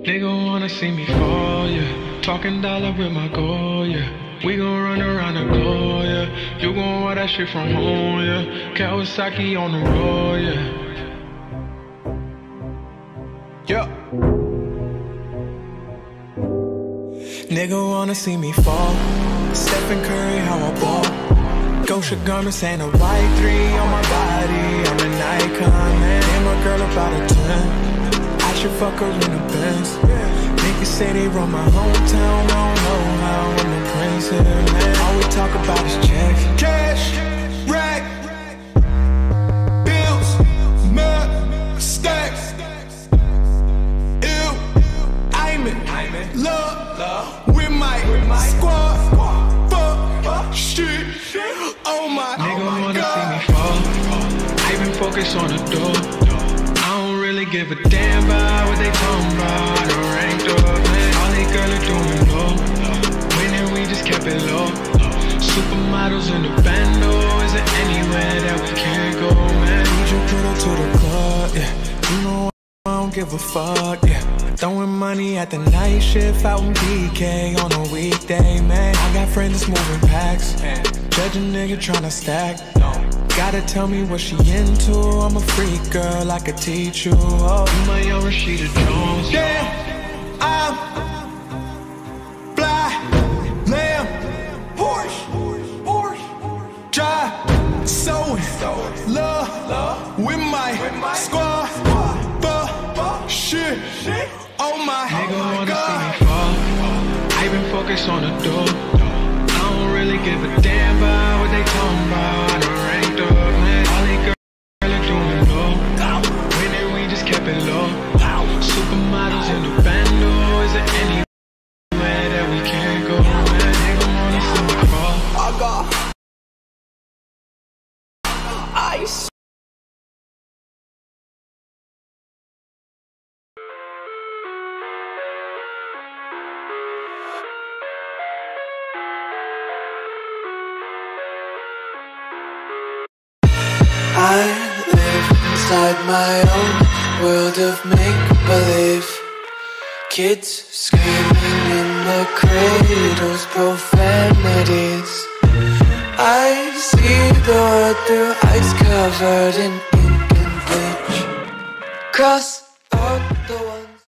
Nigga wanna see me fall, yeah. Talking dollar with my goal, yeah. We gon' run around the globe, yeah. You gon' want that shit from home, yeah. Kawasaki on the road, yeah. Yeah. Nigga wanna see me fall. Stephen Curry, how I ball. Gosha garments and a white 3 on my body. I'm an icon, man. And my girl about a 10. I should fuck her in the Benz. Niggas say they run my hometown. I don't know how I'm the prince here, man. All we talk about is checks. Cash, rack, bills, mud, stacks. Ew, I'm in love with my squad. Fuck, shit, oh my god. Nigga wanna see me fall. I been focused on the door. I don't really give a damn about what they talking about. I ranked up, man. All these girls are doing low. Winning, we just kept it low. Supermodels in the bando. Is there anywhere that we can't go, man? Need you put up to the club, yeah. You know I don't give a fuck, yeah. Throwing money at the night shift out in BK on a weekday, man. I got friends that's moving packs. Judge a nigga tryna stack. Gotta tell me what she into. I'm a freak girl, I could teach you. Oh, you my young Rashida Jones. Damn, I'm fly, lamb, Porsche, drive, sewing, love with my squad. Fuck, shit, oh my god. Nigga wanna see me fall. I been focused on the door. I don't really give a damn about what they talking about. I done ranked up, man. All these girls are doing low. Winning, we just kept it low. Supermodels in the bando. Is there anywhere that we can't go, man? Nigga wanna see me fall. I got ice. I live inside my own world of make-believe. Kids screaming in the cradles, profanities. I see the world through ice covered in ink and bleach. Cross out the ones